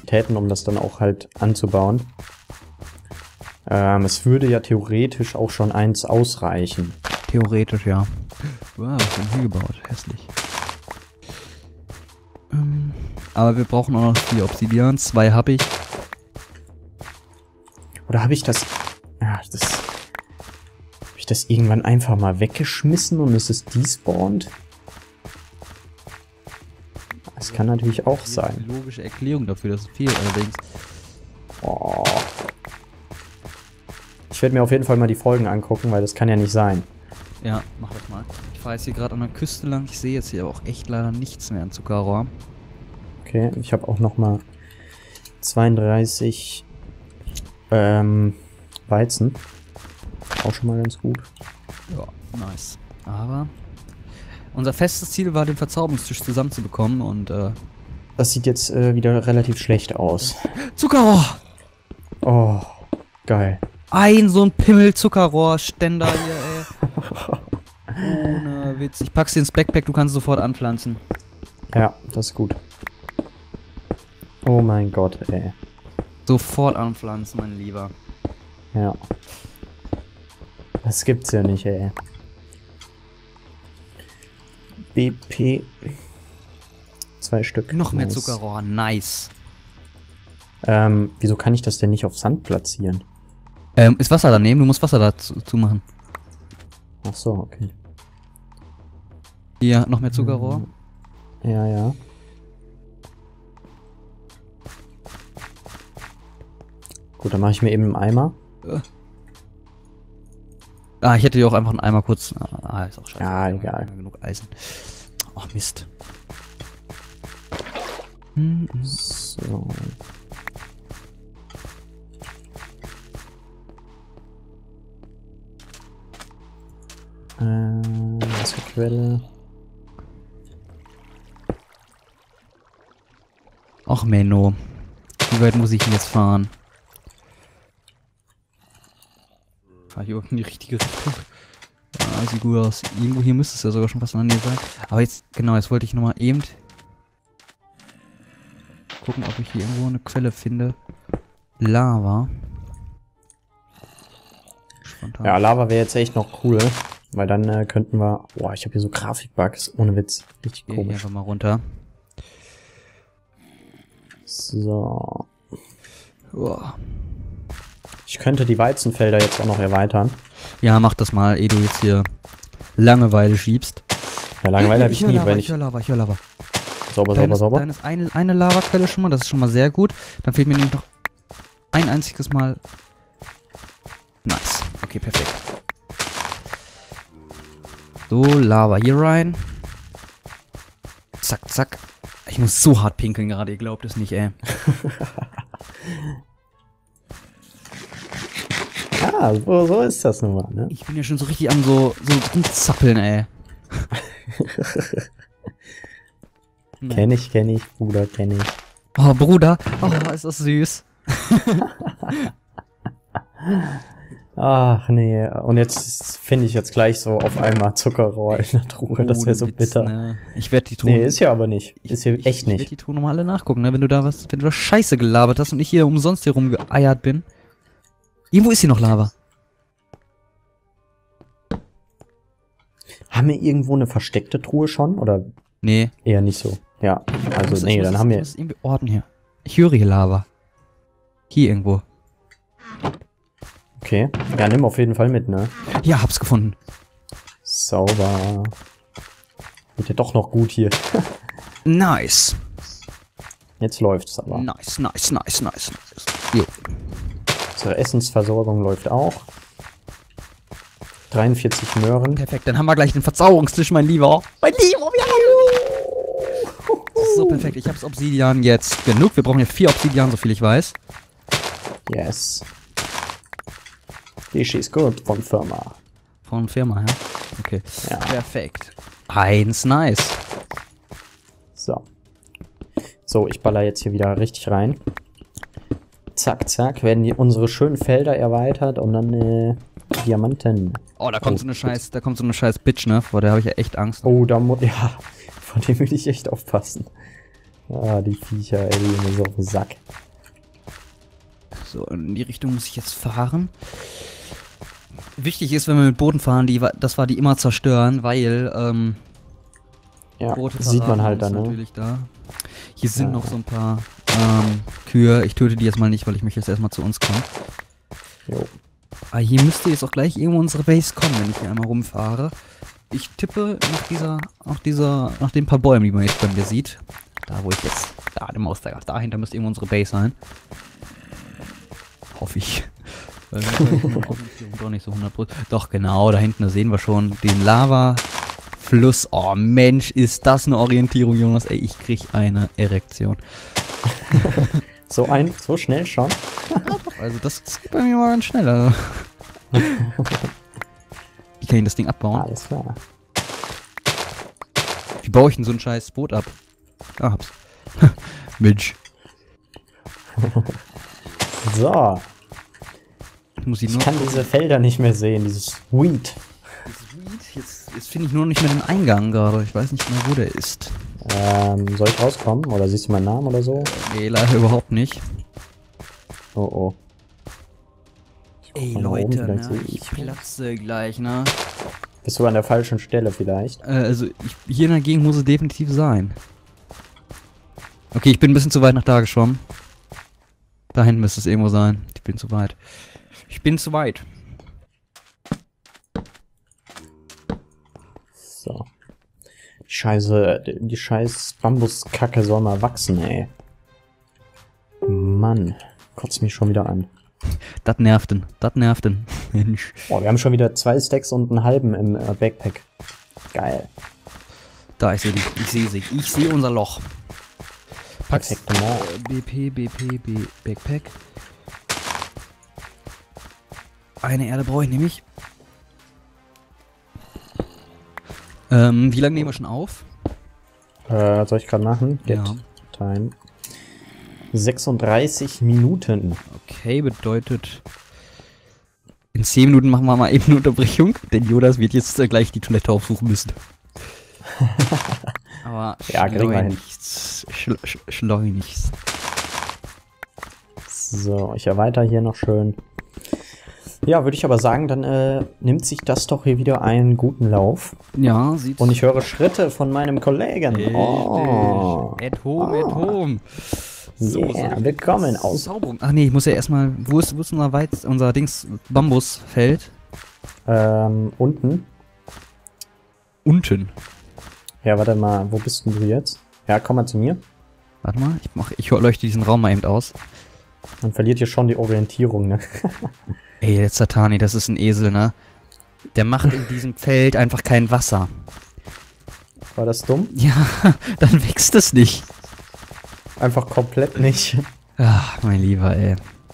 Kapazitäten, um das dann auch halt anzubauen. Es würde ja theoretisch auch schon eins ausreichen. Theoretisch, ja. Wow, was ist denn hier gebaut? Hässlich. Aber wir brauchen auch noch 4 Obsidian. 2 habe ich. Oder habe ich das... Ja, Habe ich das irgendwann einfach mal weggeschmissen und es ist despawned? Das kann natürlich auch sein. Eine logische Erklärung dafür, dass es fehlt allerdings. Oh. Ich werde mir auf jeden Fall mal die Folgen angucken, weil das kann ja nicht sein. Ja, mach das mal. Ich fahre jetzt hier gerade an der Küste lang. Ich sehe jetzt hier aber auch echt leider nichts mehr an Zuckerrohr. Okay, ich habe auch noch mal 32 Weizen. Auch schon mal ganz gut. Ja, nice. Aber unser festes Ziel war, den Verzauberungstisch zusammenzubekommen und das sieht jetzt wieder relativ schlecht aus. Zuckerrohr! Oh, geil. So ein Pimmel-Zuckerrohrständer hier, ey. Ohne Witz. Ich pack's dir ins Backpack, du kannst sofort anpflanzen. Ja, das ist gut. Oh mein Gott, ey. Sofort anpflanzen, mein Lieber. Ja. Das gibt's ja nicht, ey. BP. 2 Stück. Noch mehr Nice. Zuckerrohr, nice. Wieso kann ich das denn nicht auf Sand platzieren? Ist Wasser daneben? Du musst Wasser dazu machen. Ach so, okay. Hier, noch mehr Zuckerrohr. Ja, ja. Gut, dann mache ich mir eben einen Eimer. Ich hätte hier auch einfach einen Eimer kurz... ist auch scheiße. Ja, egal. Genug Eisen. Ach, Mist. So. Wasserquelle. Ach, Menno. Wie weit muss ich denn jetzt fahren? Fahr ich überhaupt in die richtige Richtung? Ja, sieht gut aus. Irgendwo hier müsste es ja sogar schon fast in der Nähe sein. Aber jetzt, genau, jetzt wollte ich nochmal eben gucken, ob ich hier irgendwo eine Quelle finde. Lava. Spontan. Ja, Lava wäre jetzt echt noch cool, weil dann könnten wir... Boah, ich habe hier so Grafikbugs, ohne Witz. Richtig Geh hier komisch. einfach mal runter. So. Uah. Ich könnte die Weizenfelder jetzt auch noch erweitern. Ja, mach das mal, ehe du jetzt hier Langeweile schiebst. Ja, Langeweile habe ich nie, weil Ich höre Lava. Sauber, sauber, sauber. Dann ist eine Lavaquelle schon mal, das ist schon mal sehr gut. Dann fehlt mir nämlich noch ein einziges Mal. Nice. Okay, perfekt. So, Lava hier rein. Zack, zack. Ich muss so hart pinkeln gerade, ihr glaubt es nicht, ey. Ja, so ist das nun mal, ne? Ich bin ja schon so richtig am so rumzappeln, ey. Kenn ich, Bruder, kenn ich. Oh, Bruder. Oh, ist das süß. Ach, nee. Und jetzt finde ich jetzt gleich so auf einmal Zuckerrohr in der Truhe. Das wäre so bitter. Ne? Ich werde die Truhe... Nee, ist ja aber nicht. Ist hier echt Ich werde nicht. die Truhe nochmal alle nachgucken, ne? Wenn du da Scheiße gelabert hast und ich hier umsonst hier rumgeeiert bin. Irgendwo ist hier noch Lava. Haben wir irgendwo eine versteckte Truhe schon? Oder Nee. eher nicht so? Ja, also nee, dann haben wir... Ich muss irgendwie orten hier. Ich höre hier Lava. Hier irgendwo. Okay. Ja, nimm auf jeden Fall mit, ne? Ja, hab's gefunden. Sauber. Wird ja doch noch gut hier. Nice. Jetzt läuft's aber. Nice. Jo. Unsere Essensversorgung läuft auch. 43 Möhren. Perfekt, dann haben wir gleich den Verzauberungstisch, mein Lieber. Mein Lieber, das ist so perfekt. Ich hab's Obsidian jetzt genug. Wir brauchen ja 4 Obsidian, so viel ich weiß. Yes. Die schießt gut von Firma. Von Firma, ja? Okay. Ja. Perfekt. Nice. So. So, ich baller jetzt hier wieder richtig rein. Zack, zack. Werden unsere schönen Felder erweitert und dann Diamanten. Oh, da kommt so eine scheiß Bitch, ne? Vor der habe ich ja echt Angst. Oh, ja, vor dem will ich echt aufpassen. Ah, die Viecher, ey, die gehen mir so auf den Sack. So, in die Richtung muss ich jetzt fahren. Wichtig ist, wenn wir mit Booten fahren, das war die immer zerstören, weil, Ja, Boote sieht man verraten halt uns dann, ne? natürlich da. Hier sind Ja. noch so ein paar, Kühe. Ich töte die jetzt mal nicht, weil ich möchte jetzt erstmal zu uns kommen. Jo. Aber hier müsste jetzt auch gleich irgendwo unsere Base kommen, wenn ich hier einmal rumfahre. Ich tippe nach den paar Bäumen, die man jetzt bei mir sieht. Da, wo ich jetzt, da, der Mauszeiger, dahinter müsste irgendwo unsere Base sein. Hoffe ich. Weil wir doch nicht so 100%. Doch, genau, da hinten, da sehen wir schon den Lava-Fluss. Oh Mensch, ist das eine Orientierung, Jonas. Ey, ich krieg eine Erektion. So schnell schon? Also das geht bei mir mal ganz schnell. Also. Wie kann ich das Ding abbauen? Alles klar. Wie baue ich denn so ein scheiß Boot ab? Ah, hab's. Mensch. So, Muss ich ich nur... kann diese Felder nicht mehr sehen, dieses Weed. Jetzt finde ich nur nicht mehr den Eingang gerade. Ich weiß nicht mehr, wo der ist. Soll ich rauskommen? Oder siehst du meinen Namen oder so? Nee, leider überhaupt nicht. Oh oh. Ey, Von da oben Leute, vielleicht ne? sehe Ich platze gleich, ne? Bist du an der falschen Stelle vielleicht? Also, hier in der Gegend muss es definitiv sein. Okay, ich bin ein bisschen zu weit nach da geschwommen. Da hinten müsste es irgendwo sein. Ich bin zu weit. Ich bin zu weit. So. Die scheiß Bambuskacke soll mal wachsen, ey. Mann, kotzt mich schon wieder an. Das nervt den. Das nervt den. Mensch. Boah, wir haben schon wieder 2 Stacks und einen halben im Backpack. Geil. Da, ich sehe die. Ich sehe sie. Ich sehe unser Loch. Perfekte Mord. Backpack. Eine Erde brauche ich nämlich. Wie lange nehmen wir schon auf? Soll ich gerade machen? Get Ja. Time. 36 Minuten. Okay, bedeutet... In 10 Minuten machen wir mal eben eine Unterbrechung, denn Jonas wird jetzt gleich die Toilette aufsuchen müssen. Aber Ja, kriegen wir hin. Schleunigst. So, ich erweitere hier noch schön. Ja, würde ich aber sagen, dann nimmt sich das doch hier wieder einen guten Lauf. Ja, sieht... Und ich höre Schritte von meinem Kollegen. Oh. At home, at home. Yeah, willkommen aus... Sauberung. Ach nee, ich muss ja erstmal... Wo ist unser Dings Bambusfeld? Unten. Unten. Ja, warte mal, wo bist denn du jetzt? Ja, komm mal zu mir. Warte mal, ich leuchte diesen Raum mal eben aus. Man verliert hier schon die Orientierung, ne? Ey, der Satani, das ist ein Esel, ne? Der macht in diesem Feld einfach kein Wasser. War das dumm? Ja, dann wächst es nicht. Einfach komplett nicht. Ach, mein Lieber, ey.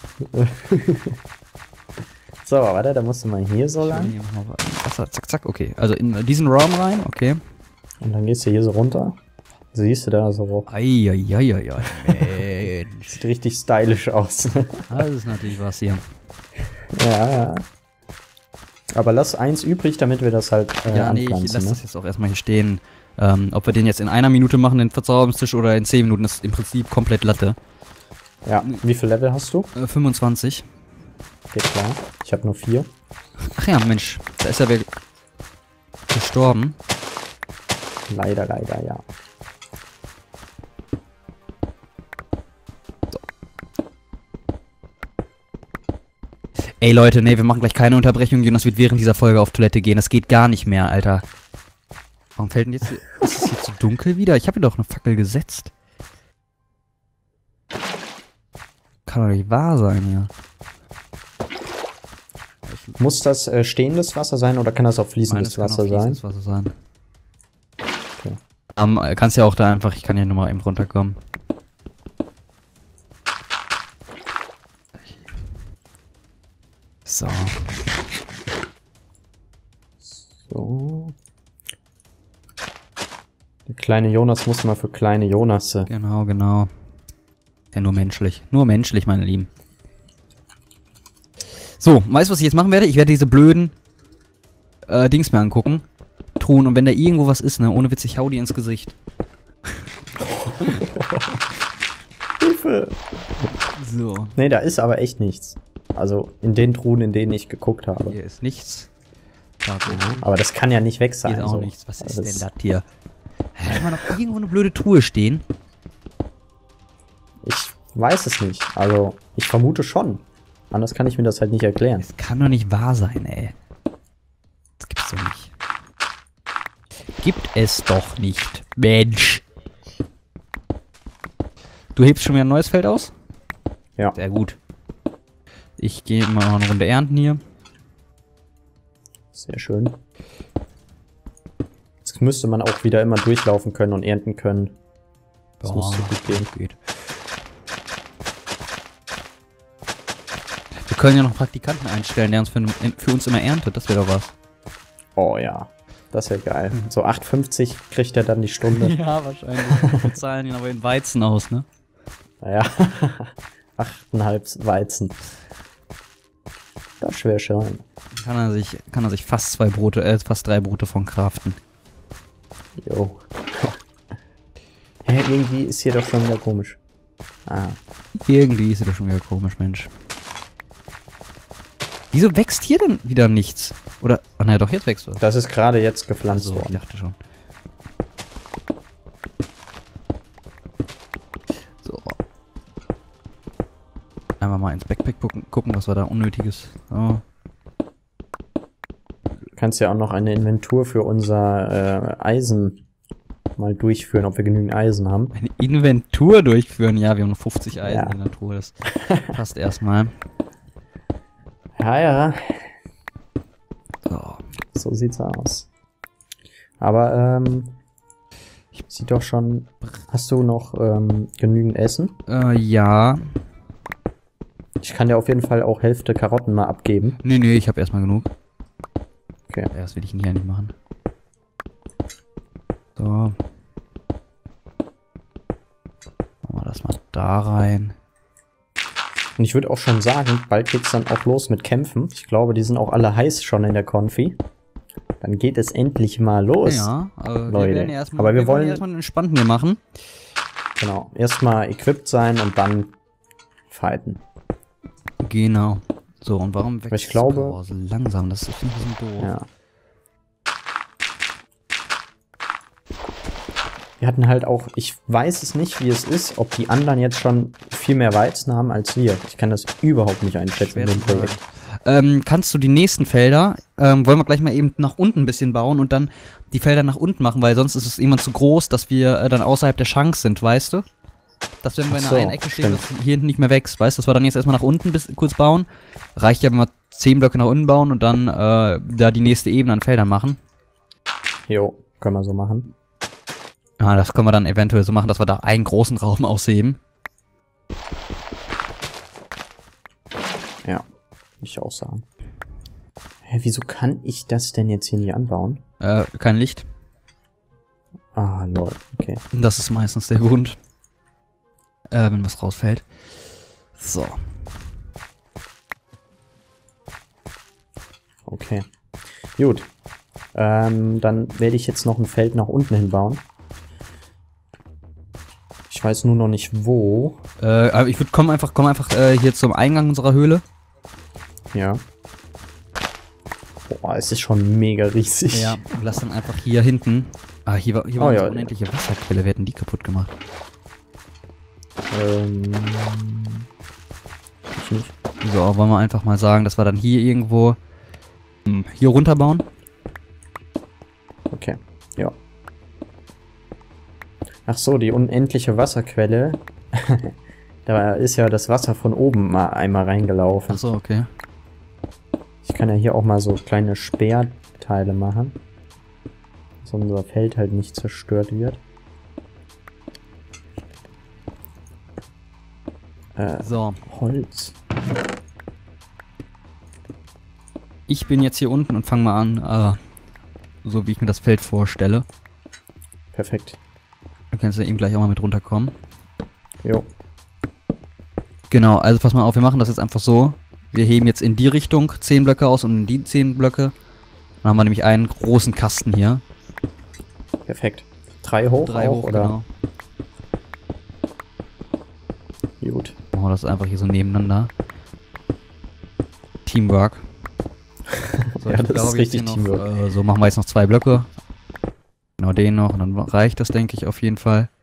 So, warte, da musst du mal hier so lang. Hier machen wir Wasser, zack, zack, okay. Also in diesen Raum rein, okay. Und dann gehst du hier so runter. Siehst du da so. Eieieiei, Mensch. Sieht richtig stylisch aus. Das ist natürlich was hier. Ja. Aber lass eins übrig, damit wir das halt Ja, nee, ich anpflanzen. lasse Ne? das jetzt auch erstmal hier stehen. Ob wir den jetzt in 1 Minute machen, den Verzauberungstisch, oder in 10 Minuten, ist im Prinzip komplett Latte. Ja, wie viel Level hast du? 25. Geht klar. Ich habe nur 4. Ach ja, Mensch, da ist ja wer gestorben. Leider, ja. Ey Leute, nee, wir machen gleich keine Unterbrechung. Jonas wird während dieser Folge auf Toilette gehen. Das geht gar nicht mehr, Alter. Warum fällt denn jetzt... Ist es hier zu dunkel wieder? Ich habe hier doch eine Fackel gesetzt. Kann doch nicht wahr sein hier. Muss das stehendes Wasser sein oder kann das auch fließendes Wasser sein? Fließendes Wasser sein. Okay. Kannst ja auch da einfach... Ich kann hier nochmal eben runterkommen. So. So. Der kleine Jonas muss mal für kleine Jonasse. Genau. Ja, nur menschlich. Nur menschlich, meine Lieben. So, weißt du, was ich jetzt machen werde? Ich werde diese blöden Dings mir angucken. Truhen. Und wenn da irgendwo was ist, ne, ohne Witz, ich hau die ins Gesicht. Hilfe! So. Nee, da ist aber echt nichts. Also in den Truhen, in denen ich geguckt habe. Hier ist nichts. Da Aber das kann ja nicht weg sein. Hier ist auch so. nichts. Was ist Das denn das hier? Hat man noch irgendwo eine blöde Truhe stehen? Ich weiß es nicht. Also, ich vermute schon. Anders kann ich mir das halt nicht erklären. Das kann doch nicht wahr sein, ey. Das gibt's doch nicht. Gibt es doch nicht. Mensch. Du hebst schon wieder ein neues Feld aus? Ja. Sehr gut. Ich gehe mal noch eine Runde ernten hier. Sehr schön. Jetzt müsste man auch wieder immer durchlaufen können und ernten können. Das müsste gut gehen. Geht. Wir können ja noch Praktikanten einstellen, der uns für uns immer erntet. Das wäre doch was. Oh ja, das wäre geil. So 8,50 kriegt er dann die Stunde. Ja, wahrscheinlich. Wir zahlen ihn aber in Weizen aus, ne? Ja, 8,5 Weizen. Das wäre schön. Kann er sich fast fast 3 Brote von craften. Jo. Hä, irgendwie ist hier doch schon wieder komisch. Ah. Irgendwie ist das schon wieder komisch, Mensch. Wieso wächst hier denn wieder nichts? Oder, ach nein, doch, jetzt wächst was. Das ist gerade jetzt gepflanzt So, ich worden. dachte schon. So. Einmal mal ins Backpack gucken, was war da Unnötiges. So. Du kannst ja auch noch eine Inventur für unser Eisen mal durchführen, ob wir genügend Eisen haben. Eine Inventur durchführen. Ja, wir haben noch 50 Eisen Ja. in der Truhe. Das passt erstmal. Ja, ja, So. so sieht's aus. Aber, sieht doch schon... Hast du noch genügend Essen? Ja. Ich kann dir auf jeden Fall auch Hälfte Karotten mal abgeben. Nee, ich habe erstmal genug. Okay. Ja, das will ich hier nicht machen. So. Machen wir das mal da rein. Und ich würde auch schon sagen, bald geht's dann auch los mit Kämpfen. Ich glaube, die sind auch alle heiß schon in der Konfi. Dann geht es endlich mal los. Ja, Leute. wir werden erstmal, Aber wir wollen erstmal einen entspannten hier machen. genau erstmal equipped sein und dann fighten. Genau. So, und warum wächst ich glaube- Power so langsam? Das ist ein bisschen doof. Ja. Wir hatten halt auch, ich weiß es nicht, wie es ist, ob die anderen jetzt schon viel mehr Weizen haben als wir. Ich kann das überhaupt nicht einschätzen in dem Projekt. Kannst du die nächsten Felder, wollen wir gleich mal eben nach unten ein bisschen bauen und dann die Felder nach unten machen, weil sonst ist es irgendwann zu groß, dass wir dann außerhalb der Chance sind, weißt du? Dass wenn wir in Ach so, einer Ecke stehen, stimmt. dass hier hinten nicht mehr wächst, weißt du? Dass wir dann jetzt erstmal nach unten kurz bauen. Reicht ja, wenn wir 10 Blöcke nach unten bauen und dann da die nächste Ebene an Feldern machen. Jo, können wir so machen. Ja, das können wir dann eventuell so machen, dass wir da einen großen Raum ausheben. Ja, ich auch sagen. Hä, wieso kann ich das denn jetzt hier nicht anbauen? Kein Licht. Ah, lol, okay. Das ist meistens der Grund. Wenn was rausfällt. So. Okay. Gut. Dann werde ich jetzt noch ein Feld nach unten hinbauen. Ich weiß nur noch nicht wo. Aber ich würde komm einfach hier zum Eingang unserer Höhle. Ja. Boah, es ist schon mega riesig. Ja, und lass dann einfach hier hinten. Ah, hier war Oh, unsere ja. unendliche Wasserquelle. Wir hätten die kaputt gemacht. Ich nicht. So, wollen wir einfach mal sagen, dass wir dann hier irgendwo hier runterbauen. Okay. Ja. Ach so, die unendliche Wasserquelle. Da ist ja das Wasser von oben mal einmal reingelaufen. Achso, okay. Ich kann ja hier auch mal so kleine Speerteile machen. Dass unser Feld halt nicht zerstört wird. So, Holz. ich bin jetzt hier unten und fange mal an, so wie ich mir das Feld vorstelle. Perfekt. Dann kannst du eben gleich auch mal mit runterkommen. Jo. Genau, also pass mal auf, wir machen das jetzt einfach so. Wir heben jetzt in die Richtung 10 Blöcke aus und in die 10 Blöcke. Dann haben wir nämlich einen großen Kasten hier. Perfekt. 3 hoch 3 auch, hoch, oder? genau. das einfach hier so nebeneinander. Teamwork. So, Ja, ich das ist glaube, richtig jetzt hier Teamwork. noch, so machen wir jetzt noch 2 Blöcke. Genau den noch und dann reicht das, denke ich, auf jeden Fall.